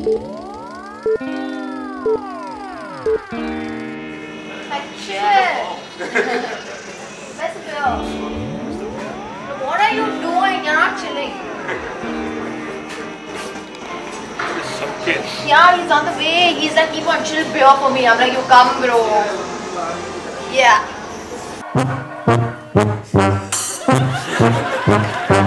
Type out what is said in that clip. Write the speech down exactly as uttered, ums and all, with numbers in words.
Where's the beer? What are you doing? You're not chilling. Yeah, he's on the way. He's like, keep on chill beer for me. I'm like, you come, bro. Yeah.